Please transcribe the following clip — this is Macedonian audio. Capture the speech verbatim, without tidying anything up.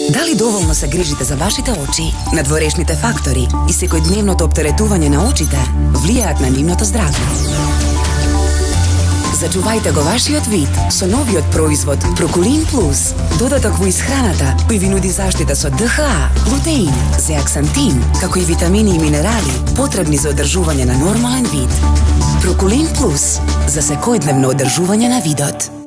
Дали доволно се грижите за вашите очи? Надворешните фактори и секојдневното оптеретување на очите влијаат на нивното здравје. Зачувајте го вашиот вид со новиот производ Прокулин Плюс. Додаток во исхраната кој ви нуди заштита со ДХА, глутеин, зеаксантин, како и витамини и минерали потребни за одржување на нормален вид. Прокулин Плюс за секојдневно одржување на видот.